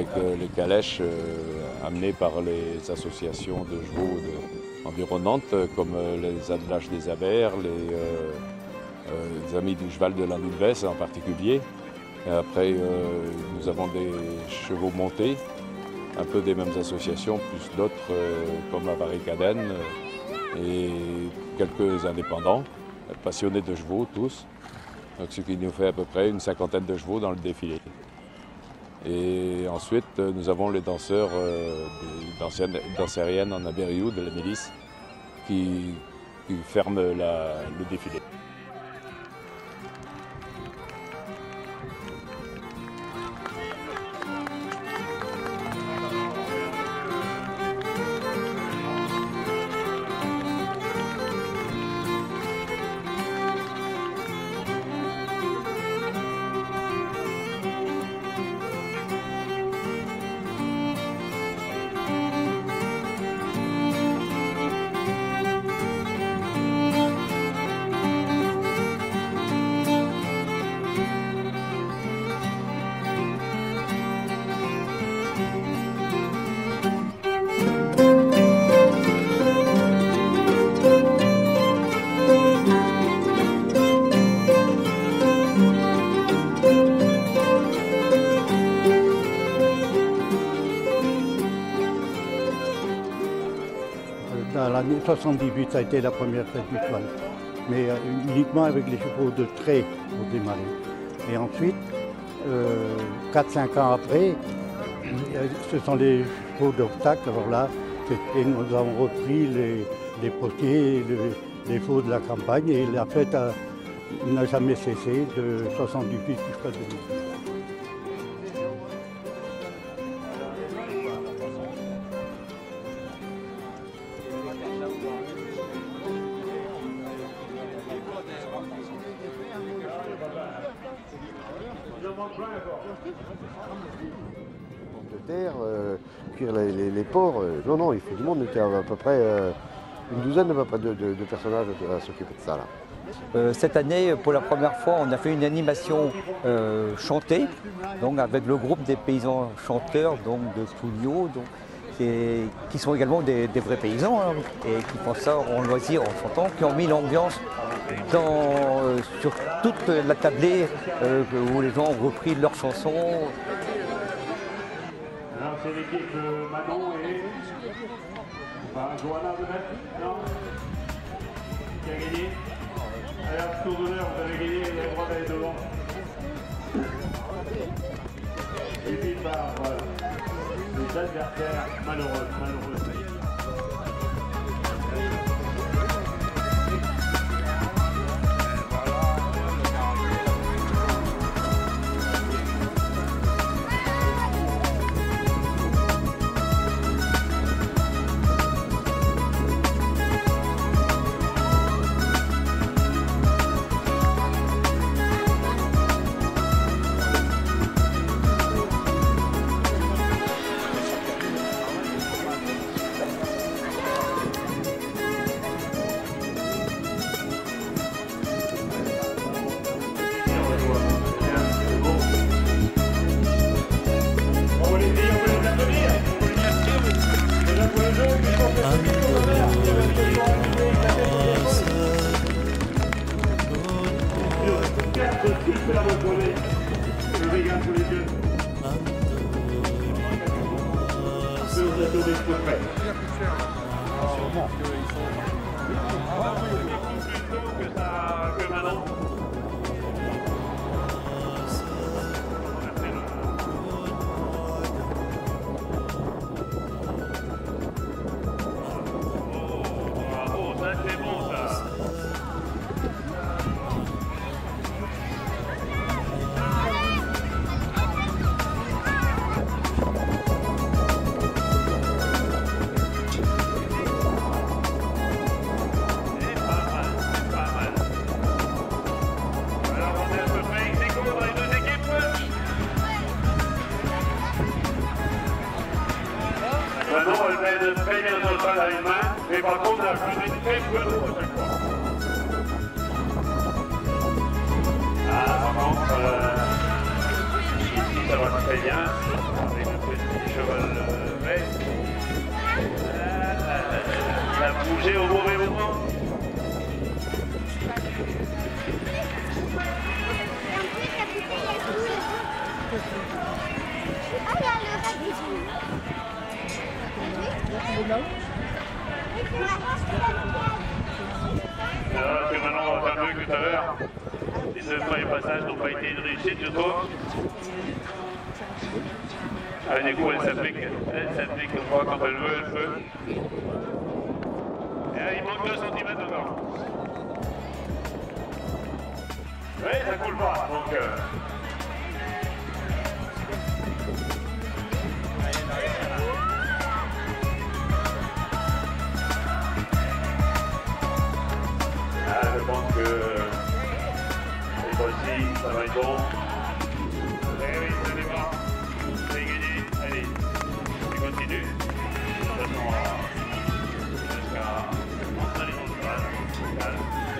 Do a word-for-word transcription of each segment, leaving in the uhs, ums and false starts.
euh, les calèches euh, amenées par les associations de chevaux de, environnantes, comme euh, les Attelages des Abers, les, euh, euh, les Amis du Cheval de la Nulvès en particulier. Et après, euh, nous avons des chevaux montés, un peu des mêmes associations, plus d'autres euh, comme la Barricadène euh, et quelques indépendants, passionnés de chevaux tous. Donc, ce qui nous fait à peu près une cinquantaine de chevaux dans le défilé. Et ensuite, nous avons les danseurs euh, dansériennes en Abériou de la milice qui, qui ferment la, le défilé. Dans l'année soixante-dix-huit, ça a été la première fête du cheval, mais euh, uniquement avec les chevaux de trait pour démarrer. Et ensuite, euh, quatre cinq ans après, ce sont les chevaux d'obstacle. Alors là, nous avons repris les, les potiers, les, les chevaux de la campagne, et la fête n'a jamais cessé de soixante-dix-huit jusqu'à deux mille. De terre, euh, cuire les, les, les porcs, euh, non, non, il faut du monde, on était à, à peu près euh, une douzaine à peu près de, de, de personnages à s'occuper de ça là. Euh, cette année, pour la première fois, on a fait une animation euh, chantée, donc avec le groupe des paysans chanteurs donc de Pouliot, donc, et, qui sont également des, des vrais paysans hein, et qui font ça en loisir, en chantant, qui ont mis l'ambiance dans, euh, sur toute la tablée euh, où les gens ont repris leurs chansons. Alors c'est l'équipe de Manon et enfin, Johanna de Metz, non qui a gagné. Alors tour d'honneur, vous avez gagné, vous avez le droit d'aller devant. Et puis par voilà, les adversaires malheureux, malheureux. Le vegan pour les yeux. Deux retours des coups de près. Sûrement. Que ça, que maintenant. Oh, ça c'est bon ça. Maintenant, elle mène très bien dans le cheval à une main, mais par contre, elle a plus très peu d'eau à chaque fois. Ah, par contre, euh, ici, ça va très bien, avec un peu de l'école fait. Ça a bougé au mauvais moment. Ah, il y a le rugby. Alors que maintenant on va faire mieux que tout à l'heure. Les deux premiers passages n'ont pas été une réussite, je trouve. Ah, du coup, elle s'applique, elle s'applique, on voit quand elle veut, elle peut. Et là, il manque deux centimètres encore. Oui, ça coule pas, donc... Euh... Ah, je pense que cette fois-ci, ça va être bon. Eh oui, ça démarre. Vous avez gagné. Allez, on continue. De toute façon, jusqu'à installer dans le cheval.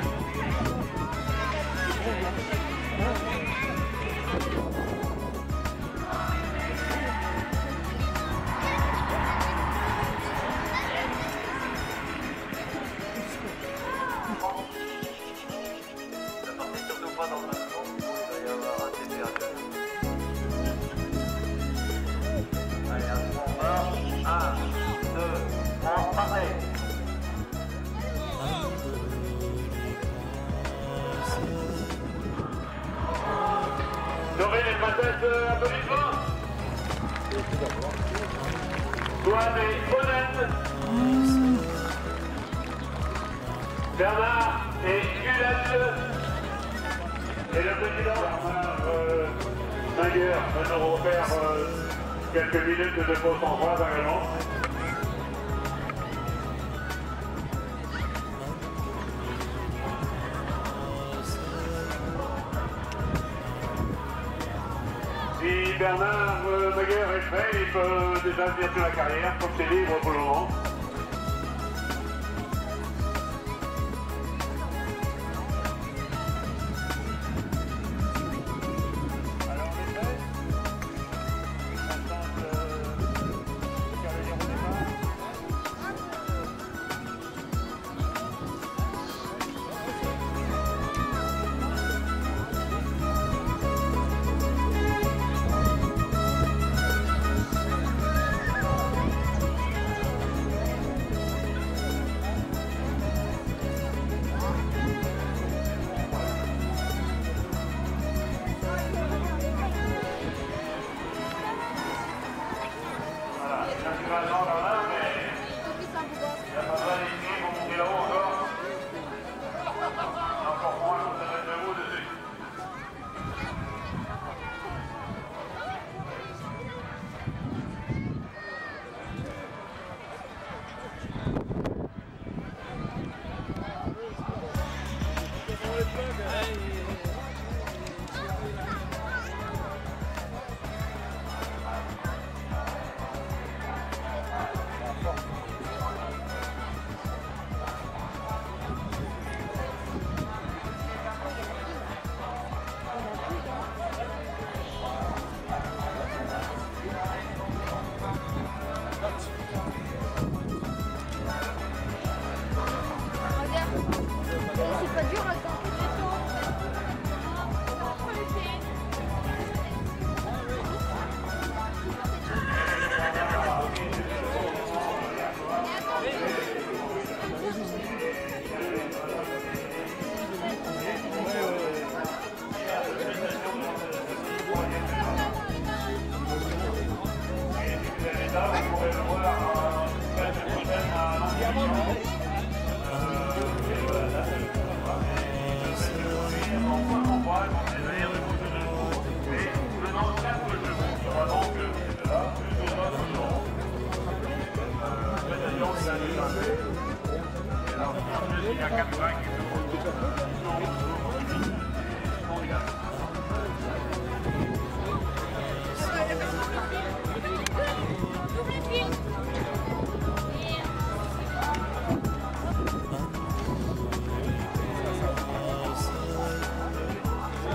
Doré les passages d'applaudissements. Soyez honnêtes. Bernard et Gulette. Et le président Bernard euh, Maguer va nous refaire euh, quelques minutes de pause en phrase également. Si Bernard euh, Maguer est prêt, il peut déjà venir sur la carrière, comme c'est libre pour le moment.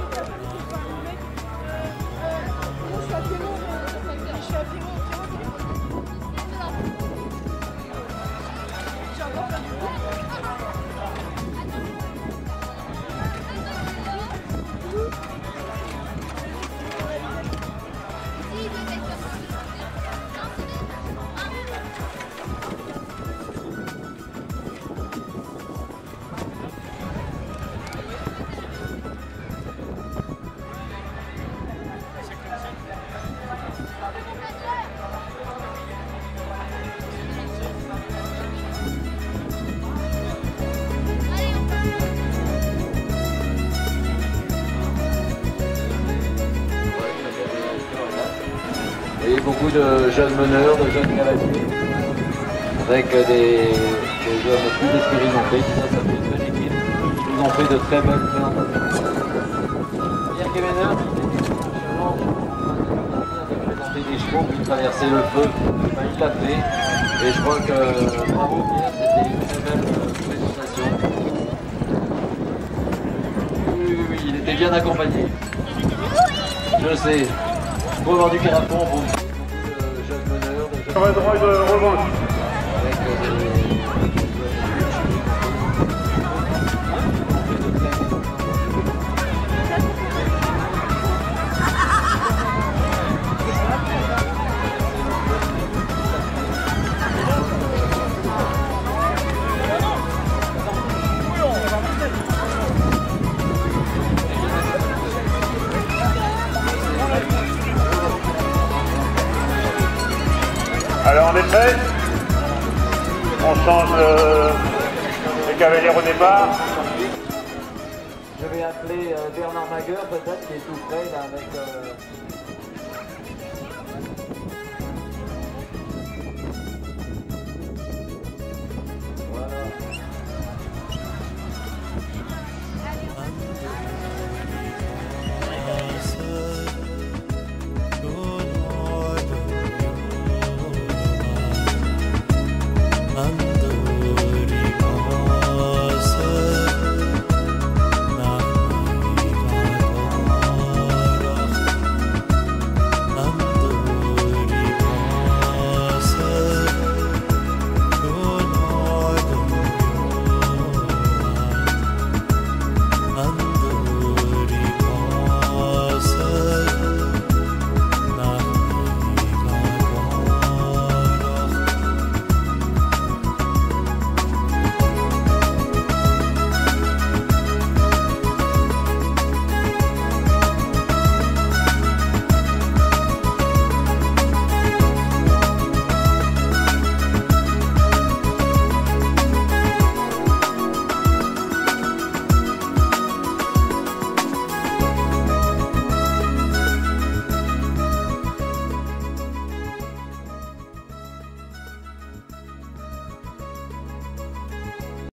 Je suis à Pierrot, je suis à Pierrot, Pierrot, beaucoup de jeunes meneurs, de jeunes cavaliers, avec des, des jeunes plus expérimentés. Ça, ça fait une bonne équipe. Ils ont fait de très belles présentations. Pierre Kemener, des chevaux qui traversaient le feu, enfin, il l'a fait et je crois que bravo Pierre, c'était une très belle présentation. Oui, oui, oui, il était bien accompagné. Je sais, faut avoir du carafon pour beaucoup de jeunes meneurs, de jeunes... droit de revanche. Avec des... Alors on est prêt. On change euh, les cavaliers au départ. Je vais appeler euh, Bernard Magueur peut-être qui est tout près là avec... Euh...